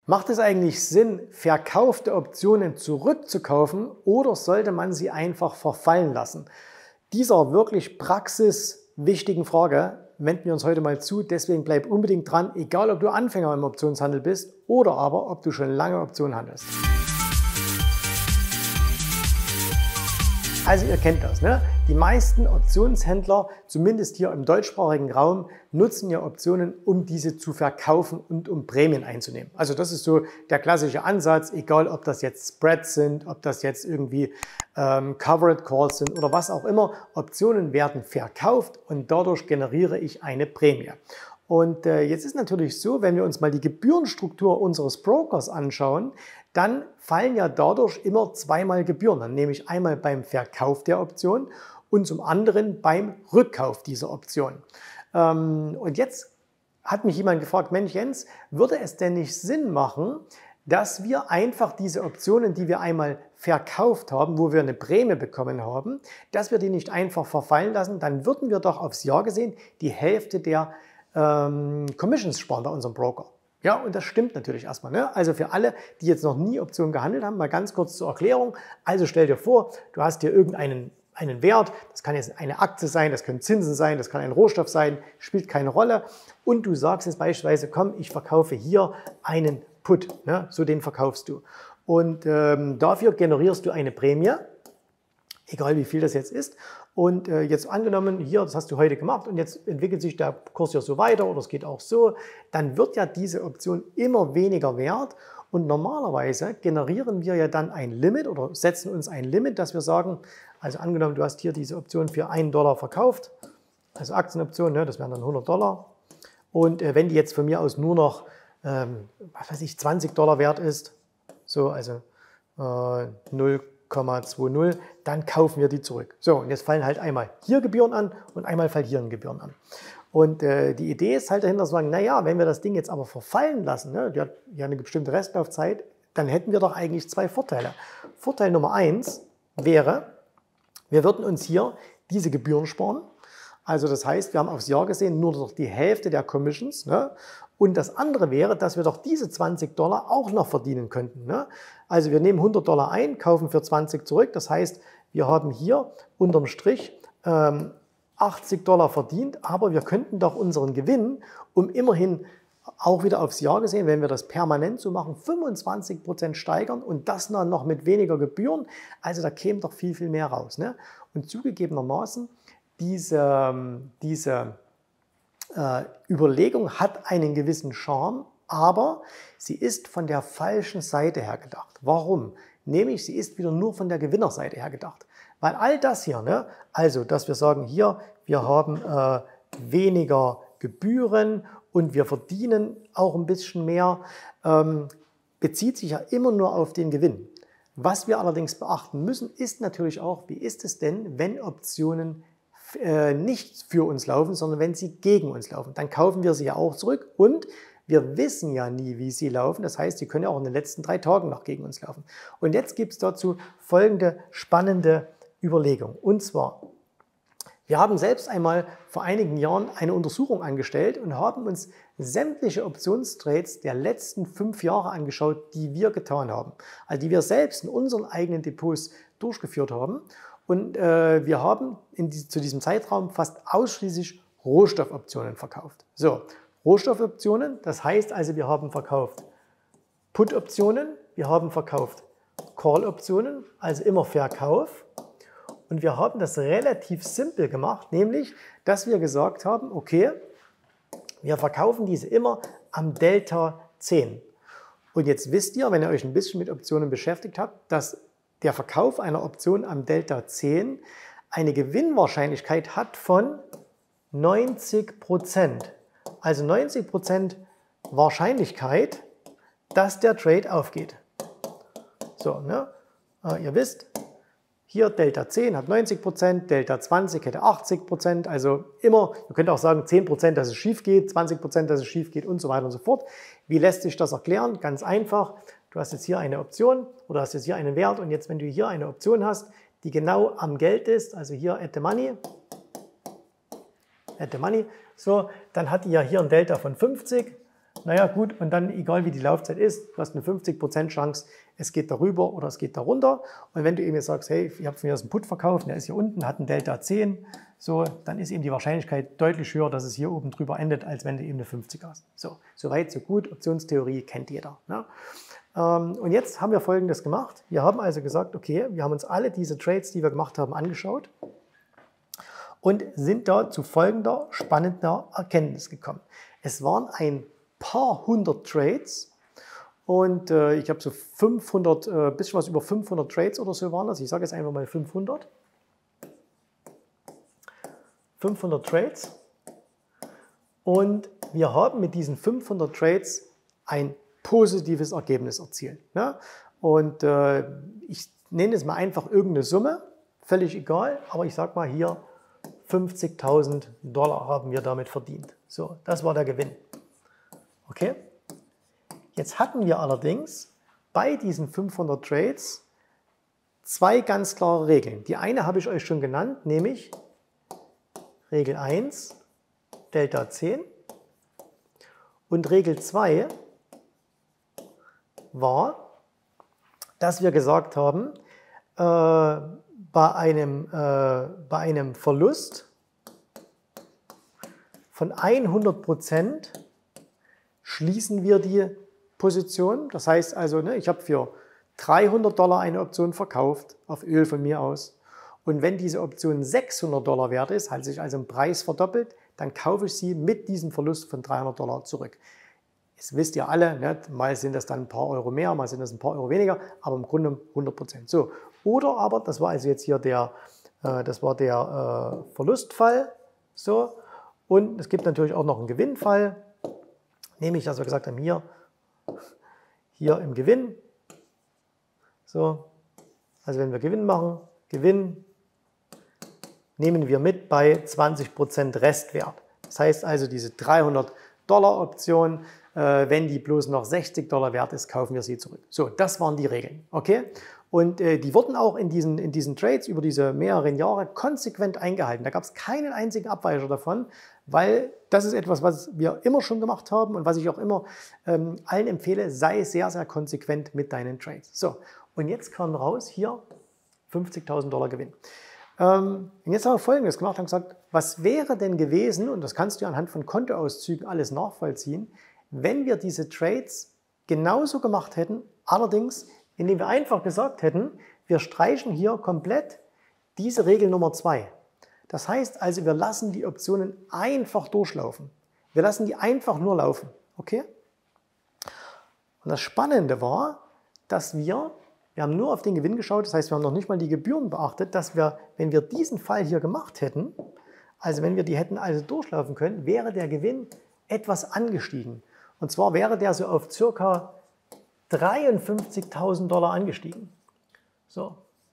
Macht es eigentlich Sinn, verkaufte Optionen zurückzukaufen oder sollte man sie einfach verfallen lassen? Dieser wirklich praxiswichtigen Frage wenden wir uns heute mal zu. Deswegen bleib unbedingt dran, egal ob du Anfänger im Optionshandel bist oder aber ob du schon lange Optionen handelst. Also ihr kennt das, ne? Die meisten Optionshändler, zumindest hier im deutschsprachigen Raum, nutzen ja Optionen, um diese zu verkaufen und um Prämien einzunehmen. Also das ist so der klassische Ansatz, egal ob das jetzt Spreads sind, ob das jetzt irgendwie Covered Calls sind oder was auch immer. Optionen werden verkauft und dadurch generiere ich eine Prämie. Und jetzt ist natürlich so, wenn wir uns mal die Gebührenstruktur unseres Brokers anschauen, dann fallen ja dadurch immer zweimal Gebühren. Dann nehme ich einmal beim Verkauf der Option und zum anderen beim Rückkauf dieser Option. Und jetzt hat mich jemand gefragt, Mensch Jens, würde es denn nicht Sinn machen, dass wir einfach diese Optionen, die wir einmal verkauft haben, wo wir eine Prämie bekommen haben, dass wir die nicht einfach verfallen lassen? Dann würden wir doch aufs Jahr gesehen die Hälfte der Commissions sparen bei unserem Broker. Ja, und das stimmt natürlich erstmal, ne? Also für alle, die jetzt noch nie Optionen gehandelt haben, mal ganz kurz zur Erklärung. Also stell dir vor, du hast hier irgendeinen Wert, das kann jetzt eine Aktie sein, das können Zinsen sein, das kann ein Rohstoff sein, spielt keine Rolle. Und du sagst jetzt beispielsweise, komm, ich verkaufe hier einen Put, ne? So den verkaufst du. Und dafür generierst du eine Prämie, egal wie viel das jetzt ist. Und jetzt angenommen, hier, das hast du heute gemacht und jetzt entwickelt sich der Kurs ja so weiter oder es geht auch so, dann wird ja diese Option immer weniger wert und normalerweise generieren wir ja dann ein Limit oder setzen uns ein Limit, dass wir sagen, also angenommen, du hast hier diese Option für $1 verkauft, also Aktienoption, ne, das wären dann $100 und wenn die jetzt von mir aus nur noch, was weiß ich, $20 wert ist, so, also 0,20, dann kaufen wir die zurück. So, und jetzt fallen halt einmal hier Gebühren an und einmal fallen hier Gebühren an. Und die Idee ist halt dahinter zu sagen, naja, wenn wir das Ding jetzt aber verfallen lassen, ne, die hat ja eine bestimmte Restlaufzeit, dann hätten wir doch eigentlich zwei Vorteile. Vorteil Nummer 1 wäre, wir würden uns hier diese Gebühren sparen. Also das heißt, wir haben aufs Jahr gesehen nur noch die Hälfte der Commissions. Ne? Und das andere wäre, dass wir doch diese $20 auch noch verdienen könnten. Ne? Also wir nehmen $100 ein, kaufen für 20 zurück. Das heißt, wir haben hier unterm Strich $80 verdient, aber wir könnten doch unseren Gewinn um immerhin auch wieder aufs Jahr gesehen, wenn wir das permanent so machen, 25% steigern und das dann noch mit weniger Gebühren. Also da käme doch viel, viel mehr raus. Ne? Und zugegebenermaßen, diese Überlegung hat einen gewissen Charme, aber sie ist von der falschen Seite her gedacht. Warum? Nämlich, sie ist wieder nur von der Gewinnerseite her gedacht. Weil all das hier, ne, also dass wir sagen, hier, wir haben weniger Gebühren und wir verdienen auch ein bisschen mehr, bezieht sich ja immer nur auf den Gewinn. Was wir allerdings beachten müssen, ist natürlich auch, wie ist es denn, wenn Optionen nicht für uns laufen, sondern wenn sie gegen uns laufen. Dann kaufen wir sie ja auch zurück und wir wissen ja nie, wie sie laufen. Das heißt, sie können ja auch in den letzten 3 Tagen noch gegen uns laufen. Und jetzt gibt es dazu folgende spannende Überlegung. Und zwar, wir haben selbst einmal vor einigen Jahren eine Untersuchung angestellt und haben uns sämtliche Optionstrades der letzten 5 Jahre angeschaut, die wir getan haben. Also die wir selbst in unseren eigenen Depots durchgeführt haben. Und wir haben zu diesem Zeitraum fast ausschließlich Rohstoffoptionen verkauft. So, Rohstoffoptionen, das heißt also, wir haben verkauft Put-Optionen, wir haben verkauft Call-Optionen, also immer Verkauf. Und wir haben das relativ simpel gemacht, nämlich, dass wir gesagt haben, okay, wir verkaufen diese immer am Delta 10. Und jetzt wisst ihr, wenn ihr euch ein bisschen mit Optionen beschäftigt habt, dass der Verkauf einer Option am Delta 10 eine Gewinnwahrscheinlichkeit hat von 90%. Also 90% Wahrscheinlichkeit, dass der Trade aufgeht. So, ne? Ihr wisst, hier Delta 10 hat 90%, Delta 20 hätte 80%, also immer, ihr könnt auch sagen 10%, dass es schief geht, 20%, dass es schief geht und so weiter und so fort. Wie lässt sich das erklären? Ganz einfach, du hast jetzt hier eine Option oder hast jetzt hier einen Wert und jetzt, wenn du hier eine Option hast, die genau am Geld ist, also hier at the money, so, dann hat die ja hier ein Delta von 50, naja gut, und dann egal wie die Laufzeit ist, du hast eine 50% Chance, es geht darüber oder es geht darunter. Und wenn du eben jetzt sagst, hey, ich habe mir das einen Put verkauft, der ist hier unten, hat einen Delta 10, so, dann ist eben die Wahrscheinlichkeit deutlich höher, dass es hier oben drüber endet, als wenn du eben eine 50 hast. So weit, so gut, Optionstheorie kennt jeder. Ne? Und jetzt haben wir Folgendes gemacht. Wir haben also gesagt, okay, wir haben uns alle diese Trades, die wir gemacht haben, angeschaut und sind da zu folgender spannender Erkenntnis gekommen. Es waren ein paar hundert Trades und ich habe so 500, bisschen was über 500 Trades oder so waren das. Ich sage jetzt einfach mal 500. 500 Trades und wir haben mit diesen 500 Trades ein positives Ergebnis erzielt. Ne? Und ich nenne es mal einfach irgendeine Summe, völlig egal, aber ich sage mal hier 50.000 Dollar haben wir damit verdient. So, das war der Gewinn. Okay? Jetzt hatten wir allerdings bei diesen 500 Trades zwei ganz klare Regeln. Die eine habe ich euch schon genannt, nämlich Regel 1, Delta 10. Und Regel 2 war, dass wir gesagt haben, bei einem Verlust von 100% schließen wir die Position. Das heißt also, ne, ich habe für 300 Dollar eine Option verkauft, auf Öl von mir aus. Und wenn diese Option 600 Dollar wert ist, hat sich also im Preis verdoppelt, dann kaufe ich sie mit diesem Verlust von 300 Dollar zurück. Das wisst ihr alle, ne? Mal sind das dann ein paar Euro mehr, mal sind das ein paar Euro weniger, aber im Grunde 100%. So. Oder aber, das war also jetzt hier der Verlustfall. So. Und es gibt natürlich auch noch einen Gewinnfall, nämlich, dass wir gesagt haben, hier im Gewinn. So. Also wenn wir Gewinn machen, Gewinn nehmen wir mit bei 20% Restwert. Das heißt also, diese 300 Dollar Option, wenn die bloß noch 60 Dollar wert ist, kaufen wir sie zurück. So, das waren die Regeln. Okay? Und die wurden auch in diesen Trades über diese mehreren Jahre konsequent eingehalten. Da gab es keinen einzigen Abweicher davon, weil das ist etwas, was wir immer schon gemacht haben und was ich auch immer allen empfehle, sei sehr, sehr konsequent mit deinen Trades. So, und jetzt kam raus, hier 50.000 Dollar Gewinn. Und jetzt haben wir Folgendes gemacht, haben gesagt, was wäre denn gewesen, und das kannst du anhand von Kontoauszügen alles nachvollziehen, wenn wir diese Trades genauso gemacht hätten, allerdings indem wir einfach gesagt hätten, wir streichen hier komplett diese Regel Nummer 2. Das heißt also, wir lassen die Optionen einfach durchlaufen. Wir lassen die einfach nur laufen. Okay? Und das Spannende war, dass wir haben nur auf den Gewinn geschaut, das heißt, wir haben noch nicht mal die Gebühren beachtet, dass wir, wenn wir diesen Fall hier gemacht hätten, also wenn wir die hätten also durchlaufen können, wäre der Gewinn etwas angestiegen. Und zwar wäre der so auf ca. 53.000 Dollar angestiegen. So.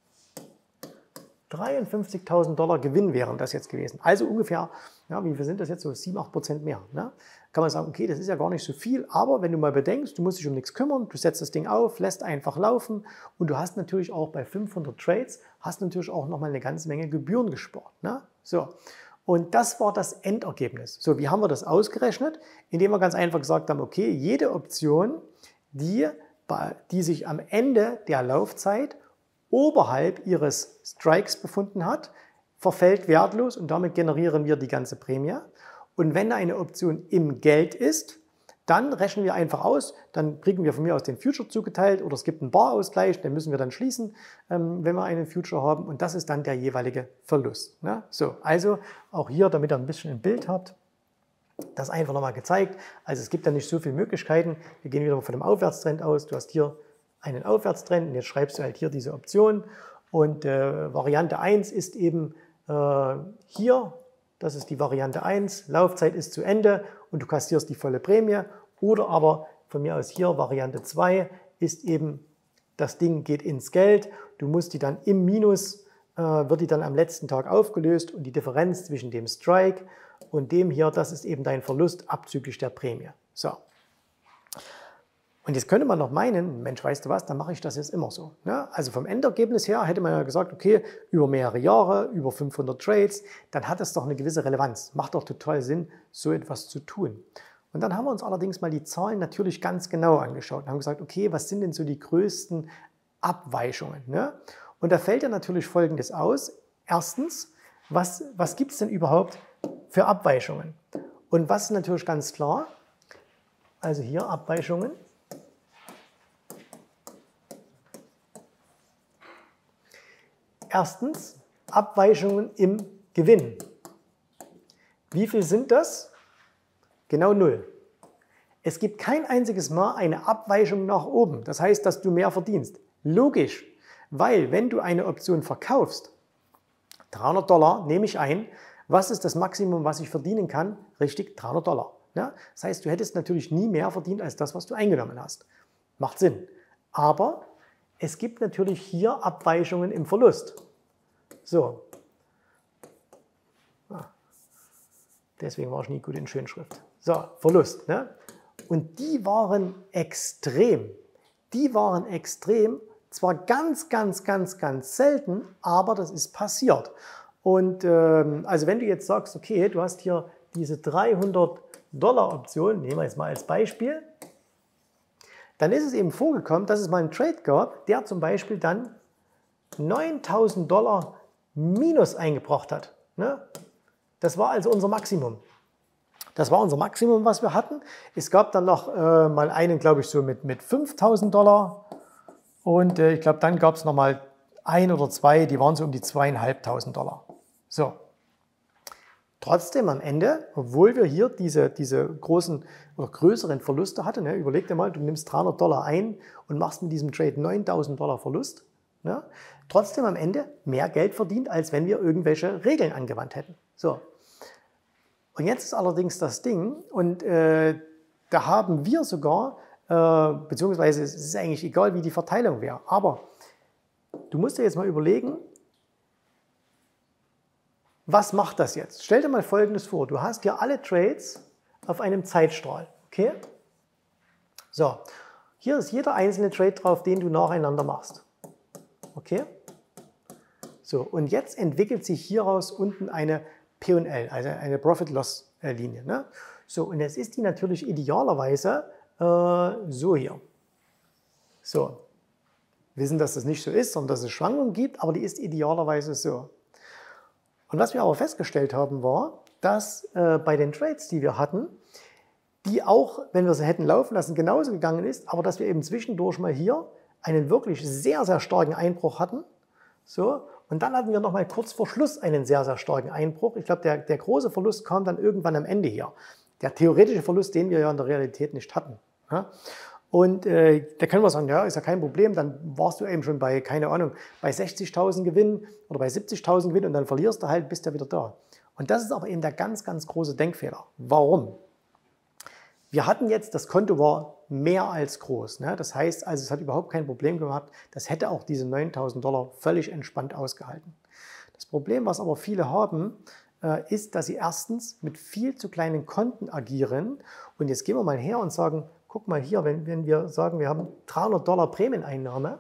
53.000 Dollar Gewinn wären das jetzt gewesen. Also ungefähr, ja, wie viel sind das jetzt? So 7-8% mehr. Ne? Kann man sagen, okay, das ist ja gar nicht so viel, aber wenn du mal bedenkst, du musst dich um nichts kümmern, du setzt das Ding auf, lässt einfach laufen und du hast natürlich auch bei 500 Trades, hast natürlich auch nochmal eine ganze Menge Gebühren gespart. Ne? So. Und das war das Endergebnis. So, wie haben wir das ausgerechnet? Indem wir ganz einfach gesagt haben, okay, jede Option, die sich am Ende der Laufzeit oberhalb ihres Strikes befunden hat, verfällt wertlos und damit generieren wir die ganze Prämie. Und wenn eine Option im Geld ist, dann rechnen wir einfach aus, dann kriegen wir von mir aus den Future zugeteilt oder es gibt einen Barausgleich, den müssen wir dann schließen, wenn wir einen Future haben und das ist dann der jeweilige Verlust. Ne? So, also auch hier, damit ihr ein bisschen ein Bild habt, das einfach nochmal gezeigt. Also es gibt ja nicht so viele Möglichkeiten. Wir gehen wieder von dem Aufwärtstrend aus. Du hast hier einen Aufwärtstrend und jetzt schreibst du halt hier diese Option. Und Variante 1 ist eben hier, das ist die Variante 1, Laufzeit ist zu Ende und du kassierst die volle Prämie. Oder aber von mir aus hier, Variante 2 ist eben, das Ding geht ins Geld. Du musst die dann im Minus, wird die dann am letzten Tag aufgelöst und die Differenz zwischen dem Strike und dem hier, das ist eben dein Verlust abzüglich der Prämie. So. Und jetzt könnte man noch meinen, Mensch, weißt du was, dann mache ich das jetzt immer so. Ne? Also vom Endergebnis her hätte man ja gesagt, okay, über mehrere Jahre, über 500 Trades, dann hat das doch eine gewisse Relevanz. Macht doch total Sinn, so etwas zu tun. Und dann haben wir uns allerdings mal die Zahlen natürlich ganz genau angeschaut und haben gesagt, okay, was sind denn so die größten Abweichungen? Ne? Und da fällt ja natürlich Folgendes aus. Erstens, was gibt es denn überhaupt für Abweichungen? Und was ist natürlich ganz klar? Also hier Abweichungen. Erstens, Abweichungen im Gewinn. Wie viel sind das? Genau 0. Es gibt kein einziges Mal eine Abweichung nach oben. Das heißt, dass du mehr verdienst. Logisch, weil wenn du eine Option verkaufst, $300 nehme ich ein, was ist das Maximum, was ich verdienen kann? Richtig, $300. Ja? Das heißt, du hättest natürlich nie mehr verdient als das, was du eingenommen hast. Macht Sinn. Aber es gibt natürlich hier Abweichungen im Verlust. So. Deswegen war ich nie gut in Schönschrift. So, Verlust. Ne? Und die waren extrem. Die waren extrem. Zwar ganz selten, aber das ist passiert. Und also wenn du jetzt sagst, okay, du hast hier diese $300-Option, nehmen wir jetzt mal als Beispiel, dann ist es eben vorgekommen, dass es mal einen Trade gab, der zum Beispiel dann $9.000 Minus eingebracht hat. Ne? Das war also unser Maximum. Das war unser Maximum, was wir hatten. Es gab dann noch mal einen, glaube ich, so mit $5.000. Und ich glaube, dann gab es noch mal ein oder zwei, die waren so um die $2.500. So. Trotzdem am Ende, obwohl wir hier diese großen oder größeren Verluste hatten, ne, überleg dir mal, du nimmst $300 ein und machst mit diesem Trade $9.000 Verlust. Ne, trotzdem am Ende mehr Geld verdient, als wenn wir irgendwelche Regeln angewandt hätten. So. Und jetzt ist allerdings das Ding, und da haben wir sogar, beziehungsweise es ist eigentlich egal, wie die Verteilung wäre, aber du musst dir jetzt mal überlegen, was macht das jetzt? Stell dir mal Folgendes vor, du hast hier alle Trades auf einem Zeitstrahl, okay? So, hier ist jeder einzelne Trade drauf, den du nacheinander machst, okay? So, und jetzt entwickelt sich hieraus unten eine P&L, also eine Profit-Loss-Linie. Ne? So, und jetzt ist die natürlich idealerweise so hier. So, wir wissen, dass das nicht so ist, sondern dass es Schwankungen gibt, aber die ist idealerweise so. Und was wir aber festgestellt haben, war, dass bei den Trades, die wir hatten, die auch, wenn wir sie hätten laufen lassen, genauso gegangen ist, aber dass wir eben zwischendurch mal hier einen wirklich sehr starken Einbruch hatten. So, und dann hatten wir noch mal kurz vor Schluss einen sehr starken Einbruch. Ich glaube, der große Verlust kam dann irgendwann am Ende hier. Der theoretische Verlust, den wir ja in der Realität nicht hatten. Ja? Und da können wir sagen, ja, ist ja kein Problem, dann warst du eben schon bei, keine Ahnung, bei 60.000 Gewinn oder bei 70.000 Gewinn und dann verlierst du halt, bist du wieder da. Und das ist aber eben der ganz große Denkfehler. Warum? Wir hatten jetzt, das Konto war mehr als groß. Ne? Das heißt, also es hat überhaupt kein Problem gehabt. Das hätte auch diese $9.000 völlig entspannt ausgehalten. Das Problem, was aber viele haben, ist, dass sie erstens mit viel zu kleinen Konten agieren. Und jetzt gehen wir mal her und sagen, guck mal hier, wenn wir sagen, wir haben $300 Prämieneinnahme,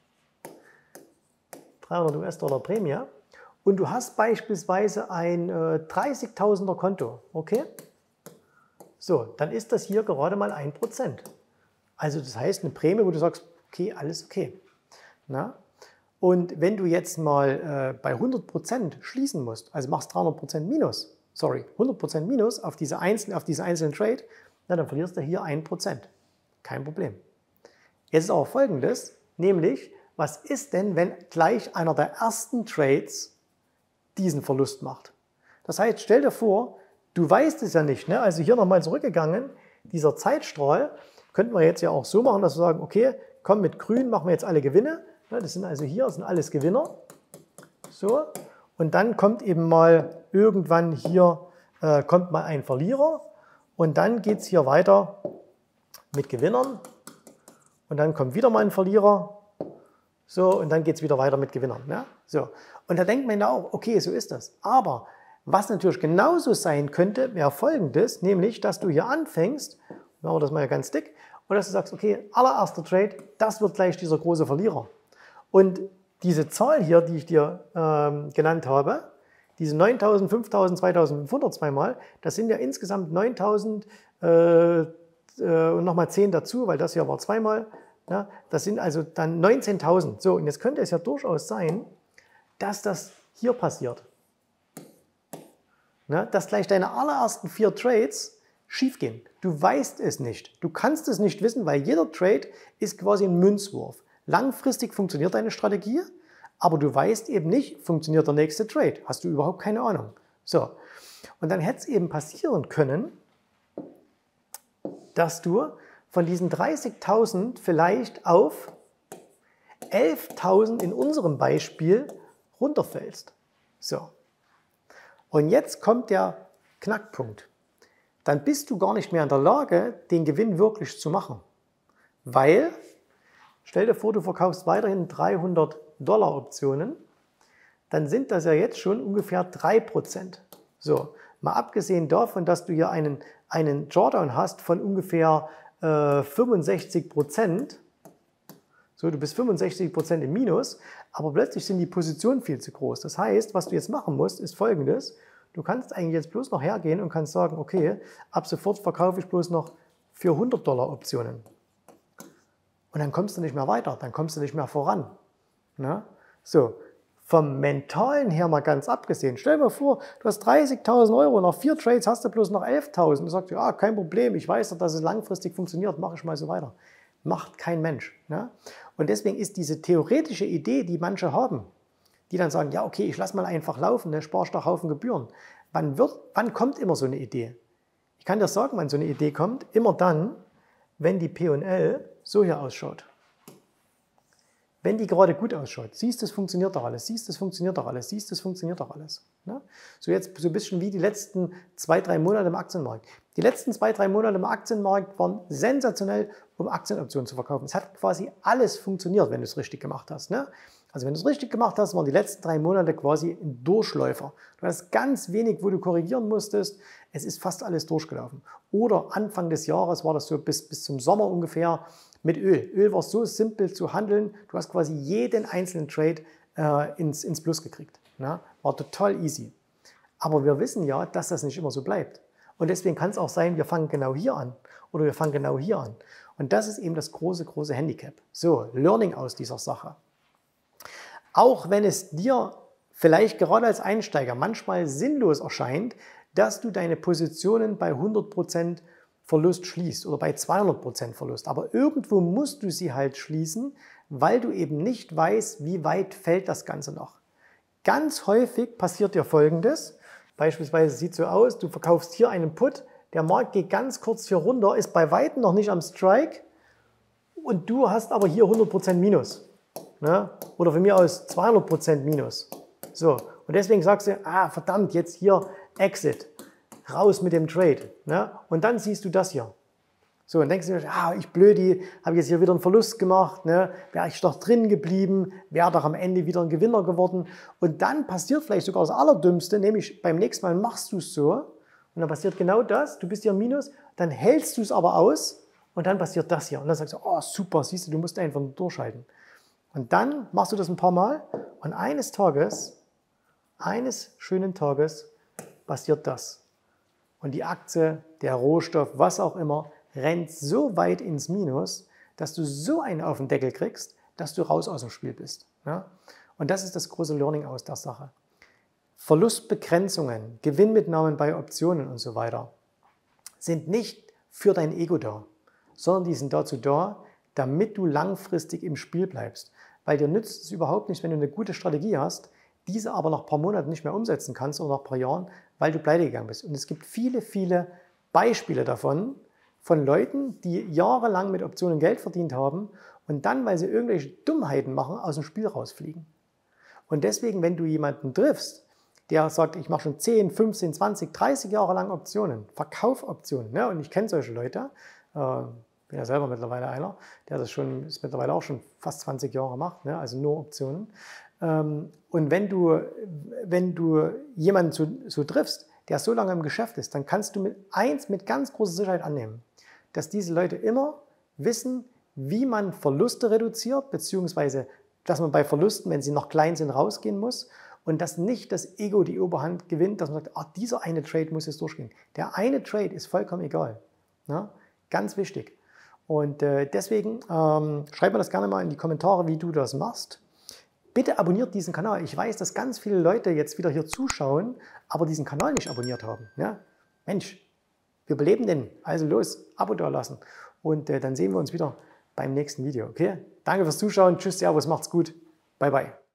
300 US-Dollar Prämie, und du hast beispielsweise ein 30.000er Konto, okay? So, dann ist das hier gerade mal 1%. Also das heißt eine Prämie, wo du sagst, okay, alles okay. Na? Und wenn du jetzt mal bei 100% schließen musst, also machst 300% Minus, 100% Minus auf diese einzelnen Trade, na, dann verlierst du hier 1%. Kein Problem. Jetzt ist auch Folgendes, nämlich, was ist denn, wenn gleich einer der ersten Trades diesen Verlust macht? Das heißt, stell dir vor, du weißt es ja nicht, ne? Also hier nochmal zurückgegangen, dieser Zeitstrahl, könnten wir jetzt ja auch so machen, dass wir sagen, okay, komm, mit Grün machen wir jetzt alle Gewinne. Das sind also hier, das sind alles Gewinner. So, und dann kommt eben mal irgendwann hier, kommt mal ein Verlierer und dann geht es hier weiter mit Gewinnern und dann kommt wieder mal ein Verlierer. So, und dann geht es wieder weiter mit Gewinnern. Ne? So, und da denkt man ja auch, okay, so ist das. Aber was natürlich genauso sein könnte, wäre Folgendes, nämlich, dass du hier anfängst, machen wir das mal ganz dick, und dass du sagst, okay, allererster Trade, das wird gleich dieser große Verlierer. Und diese Zahl hier, die ich dir genannt habe, diese 9.000, 5.000, 2.500 zweimal, das sind ja insgesamt 9.000 und nochmal 10 dazu, weil das hier war zweimal. Ja, das sind also dann 19.000. So, und jetzt könnte es ja durchaus sein, dass das hier passiert. Ja, dass gleich deine allerersten 4 Trades schief gehen. Du weißt es nicht. Du kannst es nicht wissen, weil jeder Trade ist quasi ein Münzwurf. Langfristig funktioniert deine Strategie, aber du weißt eben nicht, funktioniert der nächste Trade. Hast du überhaupt keine Ahnung. So. Und dann hätte es eben passieren können, dass du von diesen 30.000 vielleicht auf 11.000 in unserem Beispiel runterfällst. So. Und jetzt kommt der Knackpunkt. Dann bist du gar nicht mehr in der Lage, den Gewinn wirklich zu machen. Weil, stell dir vor, du verkaufst weiterhin 300 $ Optionen, dann sind das ja jetzt schon ungefähr 3%. So, mal abgesehen davon, dass du hier einen Drawdown hast von ungefähr 65%. So, du bist 65% im Minus, aber plötzlich sind die Positionen viel zu groß. Das heißt, was du jetzt machen musst, ist Folgendes. Du kannst eigentlich jetzt bloß noch hergehen und kannst sagen, okay, ab sofort verkaufe ich bloß noch für 100 $ Optionen. Und dann kommst du nicht mehr weiter, dann kommst du nicht mehr voran. Na? So, vom Mentalen her mal ganz abgesehen. Stell dir mal vor, du hast 30.000 €, nach 4 Trades hast du bloß noch 11.000. Du sagst, ja, kein Problem, ich weiß doch, dass es langfristig funktioniert, mache ich mal so weiter. Macht kein Mensch. Ne? Und deswegen ist diese theoretische Idee, die manche haben, die dann sagen, ja, okay, ich lasse mal einfach laufen, ne, sparst doch Haufen Gebühren. Wann kommt immer so eine Idee? Ich kann dir sagen, wann so eine Idee kommt. Immer dann, wenn die P&L so hier ausschaut. Wenn die gerade gut ausschaut, siehst du, es funktioniert doch alles, siehst du, es funktioniert doch alles, siehst du, es funktioniert doch alles. Ne? So jetzt so ein bisschen wie die letzten 2-3 Monate im Aktienmarkt. Die letzten 2-3 Monate im Aktienmarkt waren sensationell, um Aktienoptionen zu verkaufen. Es hat quasi alles funktioniert, wenn du es richtig gemacht hast. Ne? Also wenn du es richtig gemacht hast, waren die letzten 3 Monate quasi ein Durchläufer. Du hast ganz wenig, wo du korrigieren musstest. Es ist fast alles durchgelaufen. Oder Anfang des Jahres war das so bis zum Sommer ungefähr mit Öl. Öl war so simpel zu handeln. Du hast quasi jeden einzelnen Trade ins Plus gekriegt. Ne? War total easy. Aber wir wissen ja, dass das nicht immer so bleibt. Und deswegen kann es auch sein, wir fangen genau hier an oder wir fangen genau hier an. Und das ist eben das große, große Handicap. So, Learning aus dieser Sache. Auch wenn es dir vielleicht gerade als Einsteiger manchmal sinnlos erscheint, dass du deine Positionen bei 100% Verlust schließt oder bei 200% Verlust. Aber irgendwo musst du sie halt schließen, weil du eben nicht weißt, wie weit fällt das Ganze noch. Ganz häufig passiert dir Folgendes. Beispielsweise sieht es so aus, du verkaufst hier einen Put, der Markt geht ganz kurz hier runter, ist bei weitem noch nicht am Strike und du hast aber hier 100% Minus. Ne? Oder von mir aus 200% Minus. So, und deswegen sagst du, verdammt, jetzt hier Exit, raus mit dem Trade. Ne? Und dann siehst du das hier. So, und denkst du, ich Blödi, habe jetzt hier wieder einen Verlust gemacht, ne? Wäre ich doch drin geblieben, wäre doch am Ende wieder ein Gewinner geworden. Und dann passiert vielleicht sogar das Allerdümmste, nämlich beim nächsten Mal machst du es so und dann passiert genau das, du bist hier im Minus, dann hältst du es aber aus und dann passiert das hier. Und dann sagst du, oh super, siehst du, du musst einfach nur durchhalten. Und dann machst du das ein paar Mal und eines schönen Tages passiert das. Und die Aktie, der Rohstoff, was auch immer, rennt so weit ins Minus, dass du so einen auf den Deckel kriegst, dass du raus aus dem Spiel bist. Ja? Und das ist das große Learning aus der Sache. Verlustbegrenzungen, Gewinnmitnahmen bei Optionen und so weiter sind nicht für dein Ego da, sondern die sind dazu da, damit du langfristig im Spiel bleibst. Weil dir nützt es überhaupt nicht, wenn du eine gute Strategie hast, diese aber nach ein paar Monaten nicht mehr umsetzen kannst oder nach ein paar Jahren, weil du pleite gegangen bist. Und es gibt viele, viele Beispiele davon, von Leuten, die jahrelang mit Optionen Geld verdient haben und dann, weil sie irgendwelche Dummheiten machen, aus dem Spiel rausfliegen. Und deswegen, wenn du jemanden triffst, der sagt, ich mache schon 10, 15, 20, 30 Jahre lang Optionen, Verkaufoptionen, ne? Und ich kenne solche Leute, bin ja selber mittlerweile einer, der das ist mittlerweile auch schon fast 20 Jahre macht, ne? Also nur Optionen. Und wenn du jemanden so triffst, der so lange im Geschäft ist, dann kannst du mit ganz großer Sicherheit annehmen, dass diese Leute immer wissen, wie man Verluste reduziert, beziehungsweise dass man bei Verlusten, wenn sie noch klein sind, rausgehen muss und dass nicht das Ego die Oberhand gewinnt, dass man sagt, ah, dieser eine Trade muss jetzt durchgehen. Der eine Trade ist vollkommen egal. Ja? Ganz wichtig. Und deswegen schreib mir das gerne mal in die Kommentare, wie du das machst. Bitte abonniert diesen Kanal. Ich weiß, dass ganz viele Leute jetzt wieder hier zuschauen, aber diesen Kanal nicht abonniert haben. Ja? Mensch, wir beleben den. Also los, Abo da lassen. Und dann sehen wir uns wieder beim nächsten Video. Okay? Danke fürs Zuschauen. Tschüss, Servus, macht's gut. Bye, bye.